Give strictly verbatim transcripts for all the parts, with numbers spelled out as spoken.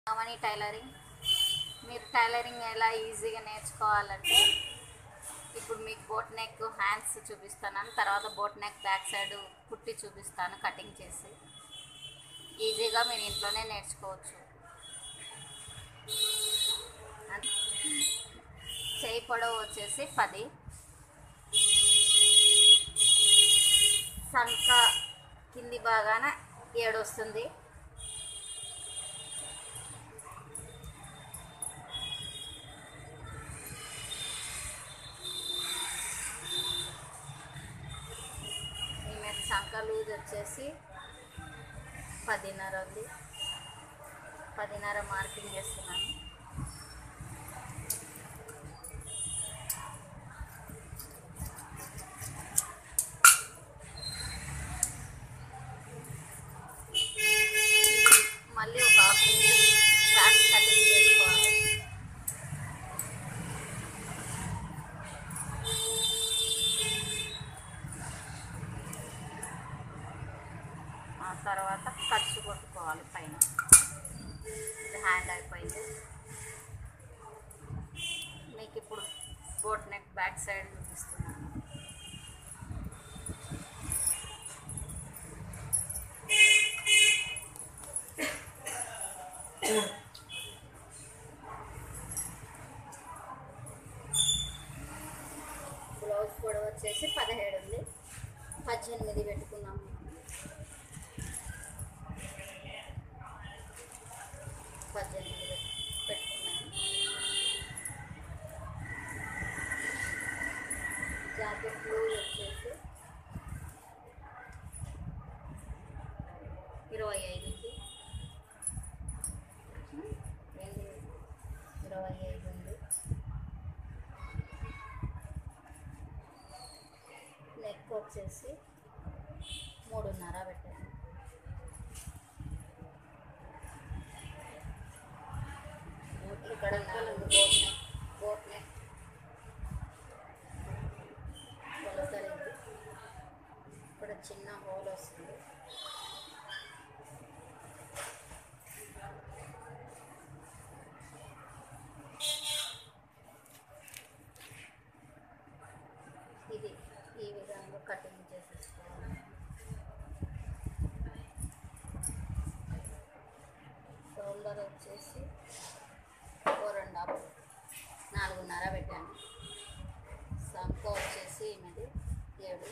అవని tailoring. మీరు tailoring ఎలా ఈజీగా నేర్చుకోవాలంటే ఇప్పుడు మీకు బోట్ నెక్ హ్యాండ్స్ చూపిస్తాను, తర్వాత బోట్ నెక్ బ్యాక్ సైడ్ కుట్టి చూపిస్తాను కటింగ్ చేసి. ఈజీగా మీరు ఇంట్లోనే నేర్చుకోవచ్చు. చేయి పొడవు వచ్చేసి పది, సంక కింది భాగాన ఏడు వస్తుంది. సంక లూజ్ వచ్చేసి పదిన్నర ఉంది. పదిన్నర మార్కింగ్ చేస్తున్నాను. మళ్ళీ ఒక హాఫ్ ఇంచ్ క్రాస్ కటింగ్ చేసుకోవాలి. ఆ తర్వాత ఖర్చు కొట్టుకోవాలి పైన. ఇది హ్యాండ్ అయిపోయింది. మీకు ఇప్పుడు బోట్ నెక్ బ్యాక్ సైడ్ చూపిస్తున్నాను. బ్లౌజ్ పొడవు వచ్చేసి పదిహేడు ఉంది, పద్దెనిమిది పెట్టుకున్నాము. పద్దెనిమిది పెట్టుకున్నాను. జాకెట్ బ్లూజ్ వచ్చేసి ఇరవై ఐదుకి ఇరవై ఐదు ఉంది. నెక్ వచ్చేసి మూడున్నర పెట్టాను. ఇక్కడ నాలుగు బోట్ నెక్ బోట్ నెక్ కొలతలేదు. ఇక్కడ చిన్న హోల్ వస్తుంది. ఇది ఈ విధంగా కటింగ్ చేసేసుకోవాలి. షోల్డర్ వచ్చేసి ఫోర్ అండ్ హాఫ్ నాలుగున్నర పెట్టాను. సంక వచ్చేసి ఎనిమిది ఏడు.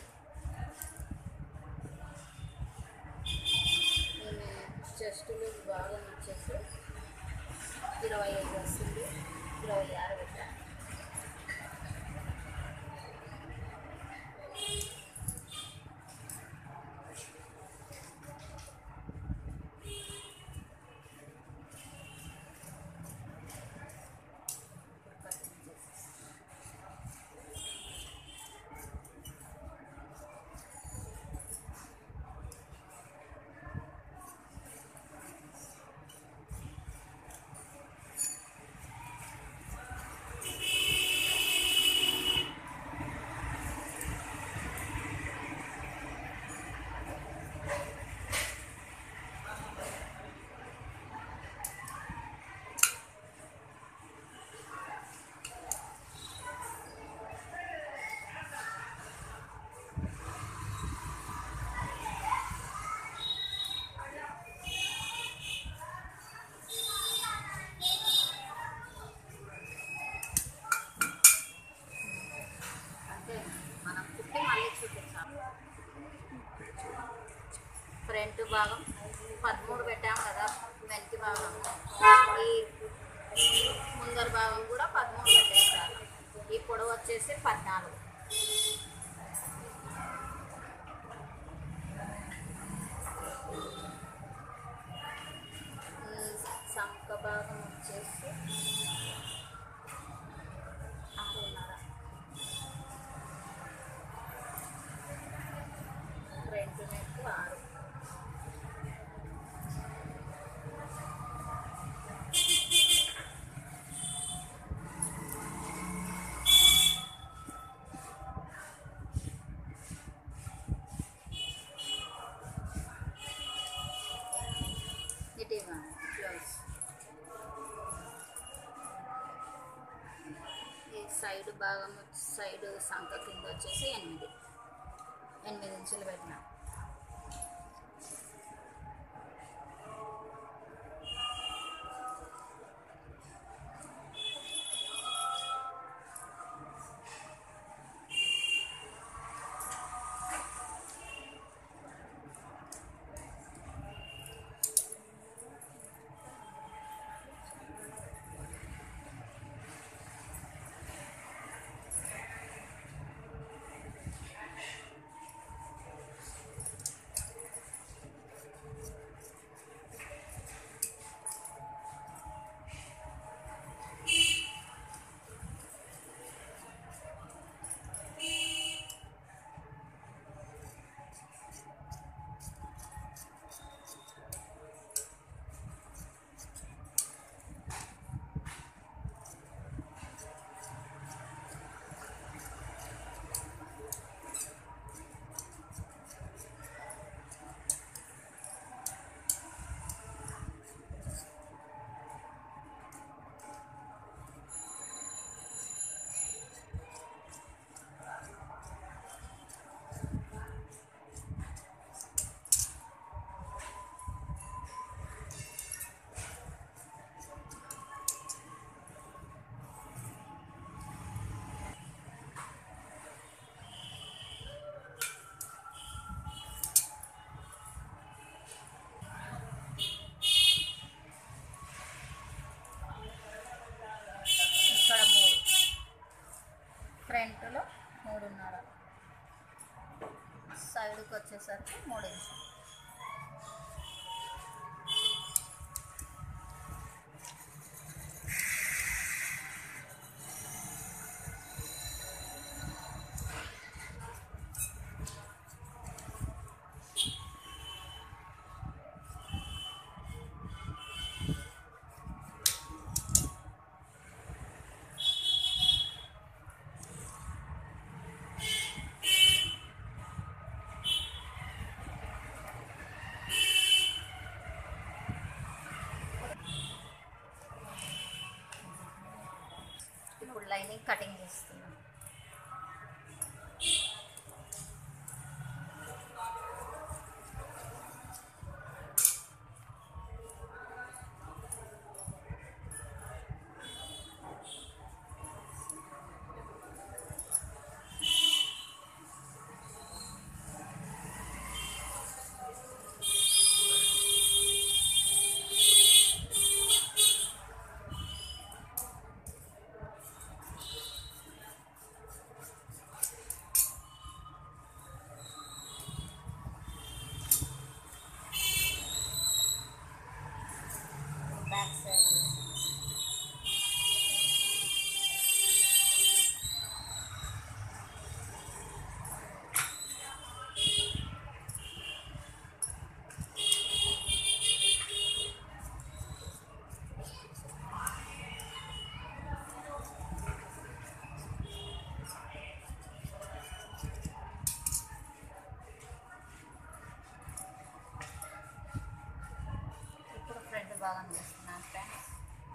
ఈమె చెస్టులు బాగా వచ్చేసి ఇరవై ఐదు వస్తుంది, ఇరవై ఆరు పెట్టాను. ఫ్రంట్ భాగం పదమూడు పెట్టాము కదా, వెనక భాగం ఈ ముందర భాగం కూడా పదమూడు పెట్టేసారు. ఈ పొడవు వచ్చేసి పద్నాలుగు. సంక భాగం వచ్చేసి ఆరున్నర. ఫ్రంట్ నెక్ ఆరు. సైడ్ భాగం సైడ్ సంఖ కింద వచ్చేసి ఎనిమిది ఎనిమిది ఇంచులు పెట్టిన. ఫ్రంట్లో మూడున్నర, సైడ్కి వచ్చేసరికి మూడు ఇంచులు. ఇప్పుడు లైనింగ్ కటింగ్ చేస్తున్నాను. బ్యాక్ సైడ్ ఇప్పుడు ఫ్రంట్ భాగం చేస్తున్నాను ఫ్రెండ్స్.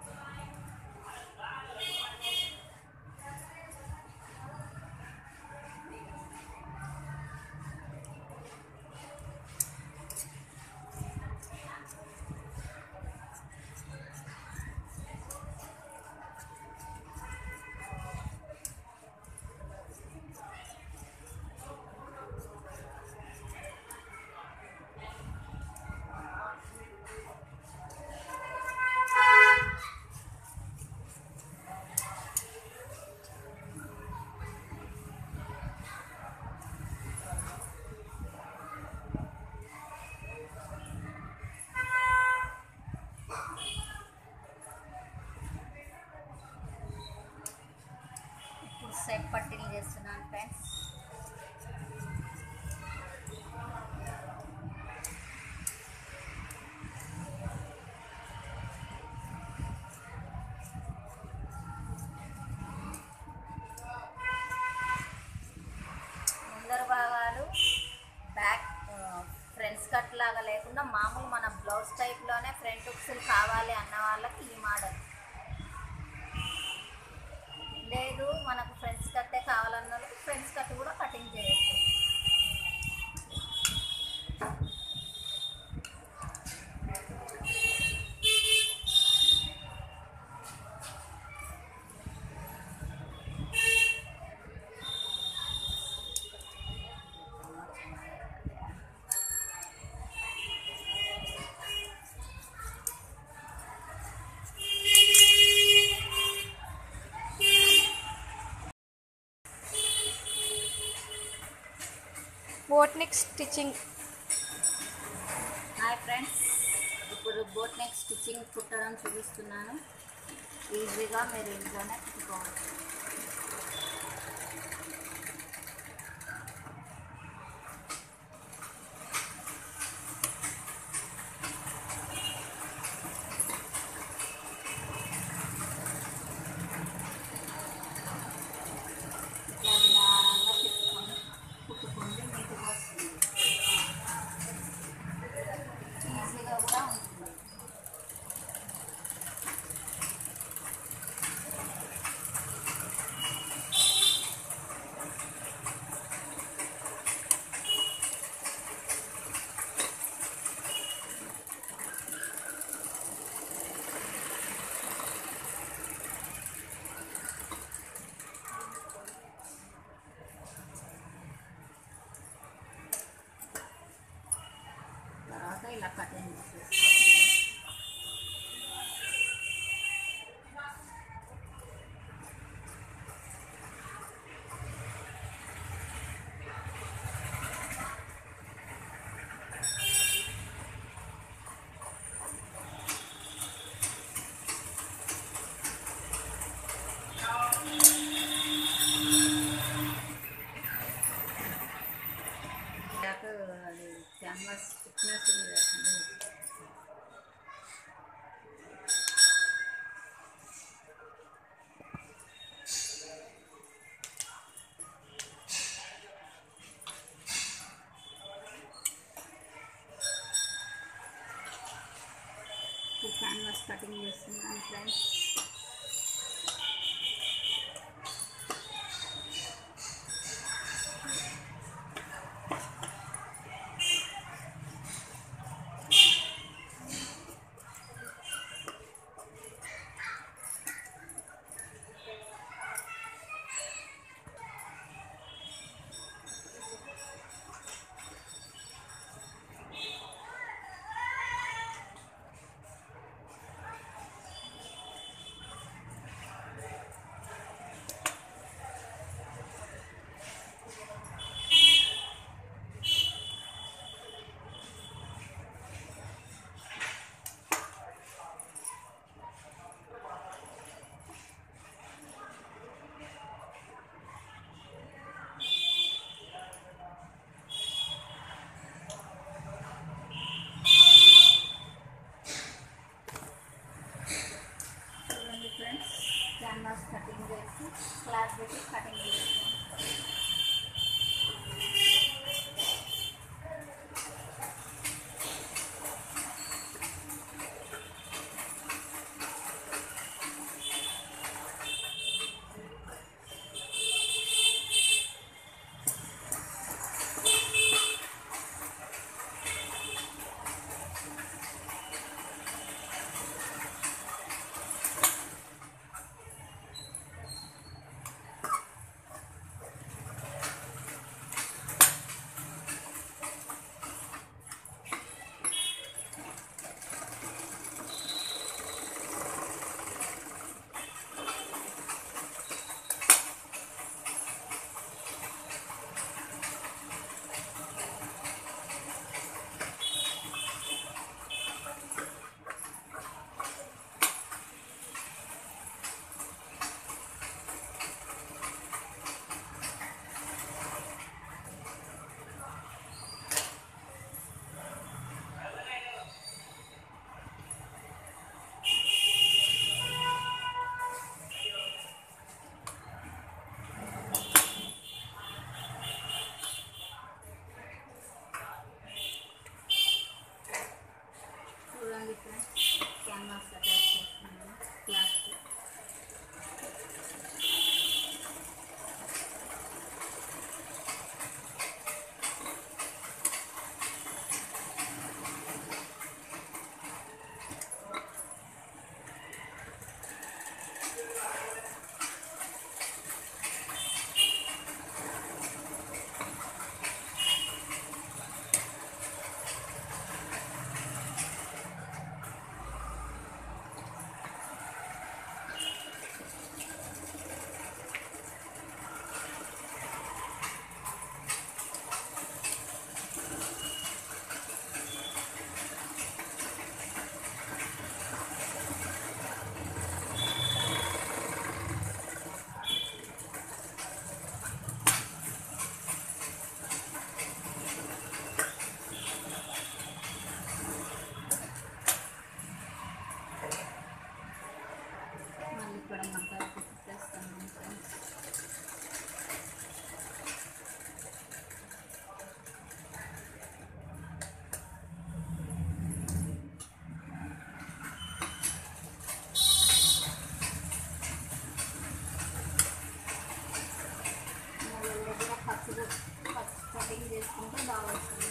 సైడ్ పట్టీలు చేస్తున్నాను ఫ్రెండ్స్. ముందర భాగాలు బ్యాక్ ఫ్రంట్ స్కర్ట్ లాగా లేకుండా మామూలు మన బ్లౌజ్ టైప్లోనే ఫ్రంట్ హుక్స్లు కావాలి అన్న వాళ్ళకి ఈ మోడల్. లేదు మనకు boat neck stitching. Hi friends, ఇప్పుడు బోట్ నెక్ స్టిచ్చింగ్ కుట్టడం చూపిస్తున్నాను. ఈజీగా మీరు ఇంట్లోనే కుట్టుకోవచ్చు. నిదానంగా తిప్పుకొని కుట్టుకుంటే నీట్గా వస్తుంది. ఈజీగా కూడా ఉంటుంది. తర్వాత ఇలా కటింగ్ చేసేసుకోవాలి. అది క్యాన్వాస్ థిక్నెస్ క్యాన్వాస్ కటింగ్ చేస్తున్నాను ఫ్రెండ్స్. ఫ్రెండ్స్, క్యాన్వాస్ కటింగ్ చేసి క్లాత్ పెట్టి కటింగ్ చేస్తాం. మధ్యలో కుట్టేస్తాను ఫ్రెండ్స్. దగ్గర ఖర్చు కటింగ్ చేసుకుంటే బాగా వస్తుంది.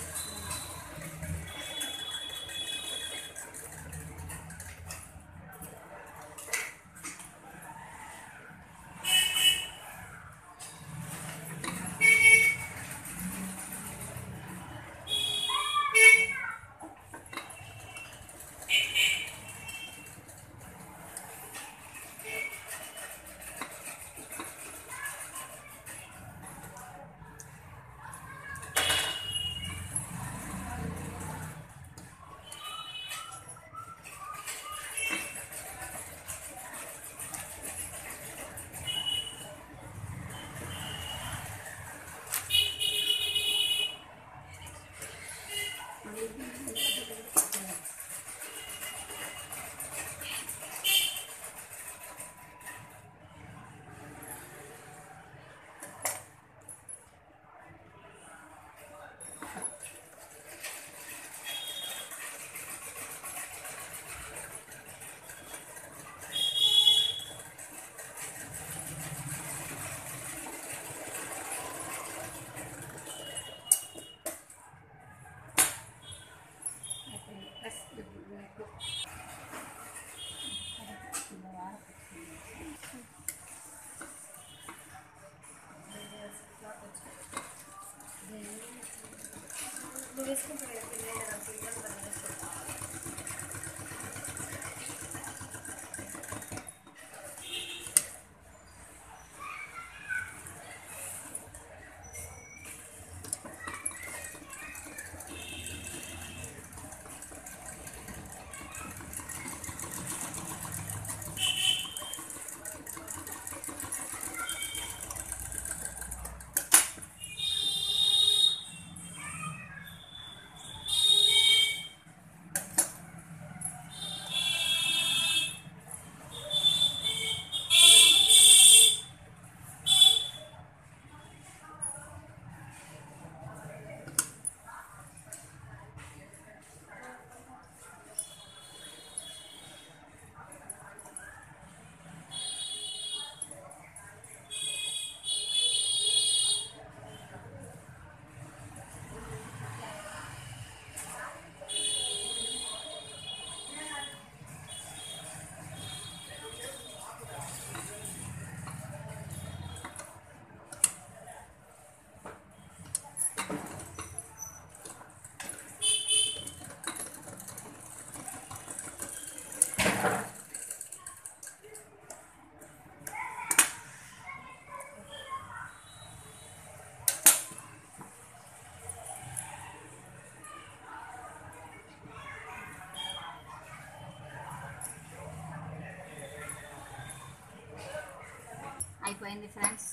అయిపోయింది friends.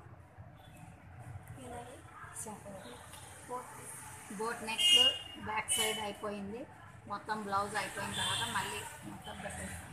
Boat neck back side అయిపోయింది. మొత్తం బ్లౌజ్ అయిపోయిన తర్వాత మళ్ళీ మొత్తం పెట్టేస్తాం.